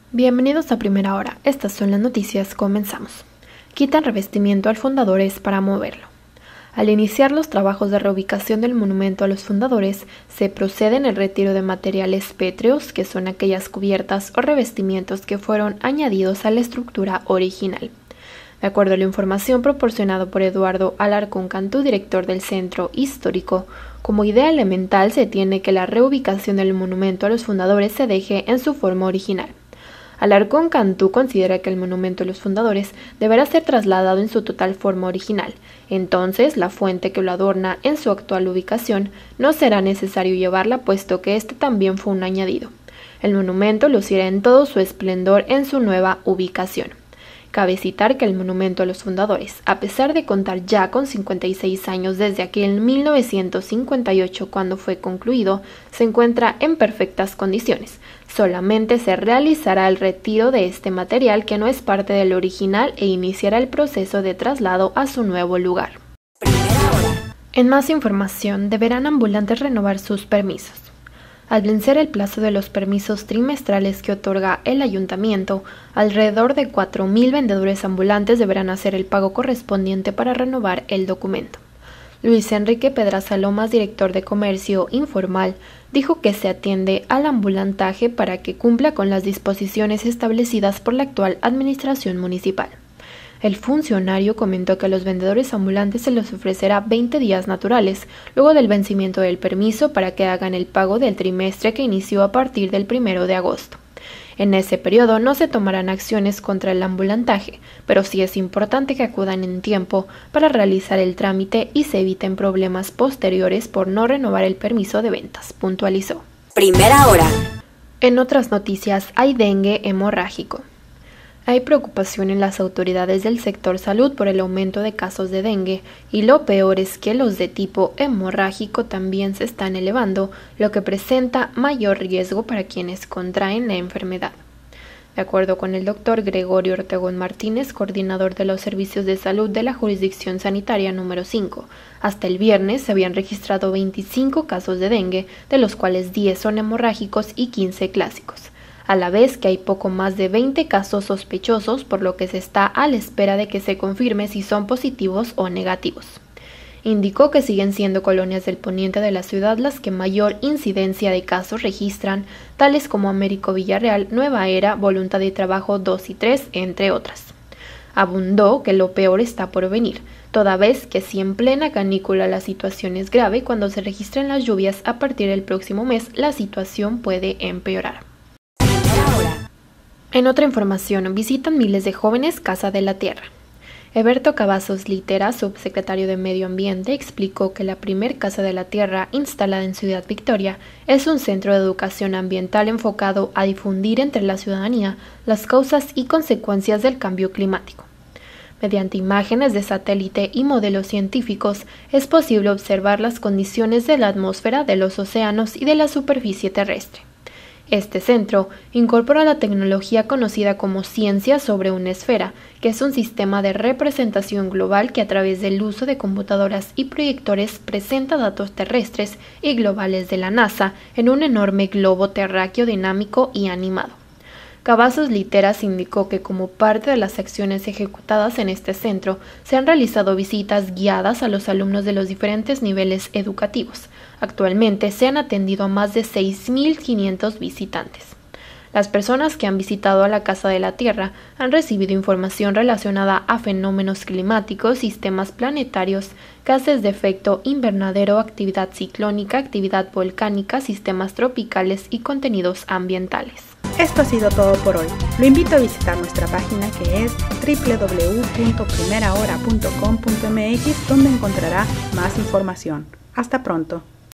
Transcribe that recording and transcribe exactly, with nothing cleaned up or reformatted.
Bienvenidos a Primera Hora, estas son las noticias, comenzamos. Quitan revestimiento al Fundadores para moverlo. Al iniciar los trabajos de reubicación del monumento a los fundadores, se procede en el retiro de materiales pétreos, que son aquellas cubiertas o revestimientos que fueron añadidos a la estructura original. De acuerdo a la información proporcionada por Eduardo Alarcón Cantú, director del Centro Histórico, como idea elemental se tiene que la reubicación del monumento a los fundadores se deje en su forma original. Alarcón Cantú considera que el monumento a los fundadores deberá ser trasladado en su total forma original. Entonces, la fuente que lo adorna en su actual ubicación no será necesario llevarla, puesto que este también fue un añadido. El monumento lucirá en todo su esplendor en su nueva ubicación. Cabe citar que el monumento a los fundadores, a pesar de contar ya con cincuenta y seis años desde aquel mil novecientos cincuenta y ocho cuando fue concluido, se encuentra en perfectas condiciones. Solamente se realizará el retiro de este material que no es parte del original e iniciará el proceso de traslado a su nuevo lugar. En más información, deberán ambulantes renovar sus permisos. Al vencer el plazo de los permisos trimestrales que otorga el ayuntamiento, alrededor de cuatro mil vendedores ambulantes deberán hacer el pago correspondiente para renovar el documento. Luis Enrique Pedraza Lomas, director de Comercio Informal, dijo que se atiende al ambulantaje para que cumpla con las disposiciones establecidas por la actual administración municipal. El funcionario comentó que a los vendedores ambulantes se les ofrecerá veinte días naturales, luego del vencimiento del permiso, para que hagan el pago del trimestre que inició a partir del primero de agosto. En ese periodo no se tomarán acciones contra el ambulantaje, pero sí es importante que acudan en tiempo para realizar el trámite y se eviten problemas posteriores por no renovar el permiso de ventas, puntualizó. Primera Hora. En otras noticias, hay dengue hemorrágico. Hay preocupación en las autoridades del sector salud por el aumento de casos de dengue y lo peor es que los de tipo hemorrágico también se están elevando, lo que presenta mayor riesgo para quienes contraen la enfermedad. De acuerdo con el doctor Gregorio Ortegón Martínez, coordinador de los servicios de salud de la jurisdicción sanitaria número cinco, hasta el viernes se habían registrado veinticinco casos de dengue, de los cuales diez son hemorrágicos y quince clásicos. A la vez que hay poco más de veinte casos sospechosos, por lo que se está a la espera de que se confirme si son positivos o negativos. Indicó que siguen siendo colonias del poniente de la ciudad las que mayor incidencia de casos registran, tales como Américo Villarreal, Nueva Era, Voluntad y Trabajo dos y tres, entre otras. Abundó que lo peor está por venir, toda vez que si en plena canícula la situación es grave, cuando se registren las lluvias a partir del próximo mes, la situación puede empeorar. En otra información, visitan miles de jóvenes Casa de la Tierra. Eberto Cavazos Litera, subsecretario de Medio Ambiente, explicó que la primer Casa de la Tierra, instalada en Ciudad Victoria, es un centro de educación ambiental enfocado a difundir entre la ciudadanía las causas y consecuencias del cambio climático. Mediante imágenes de satélite y modelos científicos, es posible observar las condiciones de la atmósfera, de los océanos y de la superficie terrestre. Este centro incorpora la tecnología conocida como Ciencia sobre una esfera, que es un sistema de representación global que a través del uso de computadoras y proyectores presenta datos terrestres y globales de la NASA en un enorme globo terráqueo dinámico y animado. Cavazos Literas indicó que como parte de las acciones ejecutadas en este centro, se han realizado visitas guiadas a los alumnos de los diferentes niveles educativos. Actualmente se han atendido a más de seis mil quinientos visitantes. Las personas que han visitado a la Casa de la Tierra han recibido información relacionada a fenómenos climáticos, sistemas planetarios, gases de efecto invernadero, actividad ciclónica, actividad volcánica, sistemas tropicales y contenidos ambientales. Esto ha sido todo por hoy. Lo invito a visitar nuestra página que es doble u doble u doble u punto primera hora punto com punto m x, donde encontrará más información. Hasta pronto.